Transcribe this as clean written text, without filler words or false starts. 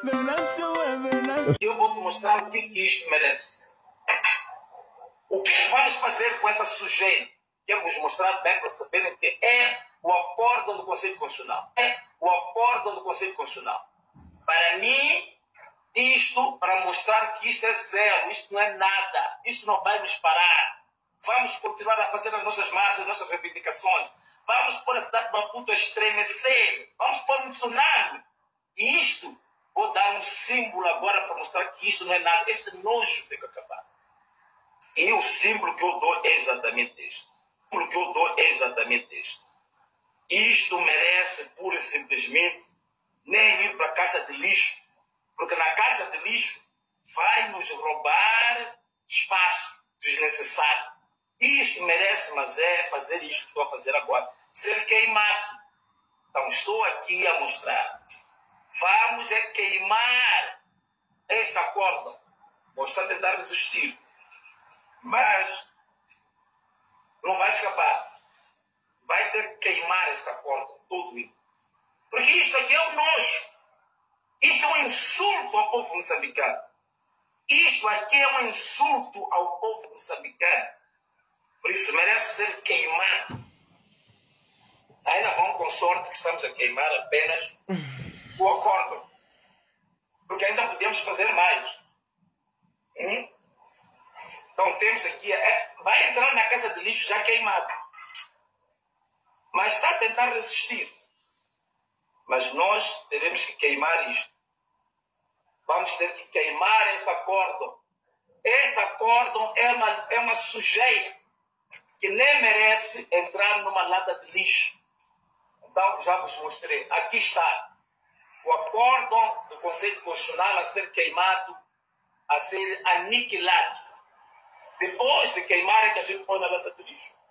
Eu vou te mostrar o que isto merece. O que vamos fazer com essa sujeira? Quero vos mostrar bem para saberem que é o acórdão do Conselho Constitucional. É o acórdão do Conselho Constitucional. Para mim, isto, para mostrar que isto é zero, isto não é nada, isto não vai nos parar. Vamos continuar a fazer as nossas marchas, as nossas reivindicações. Vamos pôr a cidade de Maputo a estremecer. Vamos pôr um tsunami. E isto, vou dar um símbolo agora para mostrar que isto não é nada. Este nojo tem que acabar. E o símbolo que eu dou é exatamente este. O símbolo que eu dou é exatamente este. Isto merece, pura e simplesmente, nem ir para a caixa de lixo. Porque na caixa de lixo vai nos roubar espaço desnecessário. Isto merece, mas é fazer isto que estou a fazer agora. Ser queimado. Então estou aqui a mostrar. Vamos queimar esta corda. Vou estar a tentar resistir. Mas não vai escapar. Vai ter que queimar esta corda. Todo isso. Porque isto aqui é um nojo. Isto é um insulto ao povo moçambicano. Isto aqui é um insulto ao povo moçambicano. Por isso merece ser queimado. Ainda vão com sorte que estamos a queimar apenas o acórdão. Porque ainda podemos fazer mais. Então temos aqui, vai entrar na caixa de lixo já queimado. Mas está a tentar resistir. Mas nós teremos que queimar isto. Vamos ter que queimar este acórdão. Este acórdão é uma sujeira que nem merece entrar numa lata de lixo. Então, já vos mostrei. Aqui está o acórdão do Conselho Constitucional a ser queimado, a ser aniquilado. Depois de queimar é que a gente põe na lata de lixo.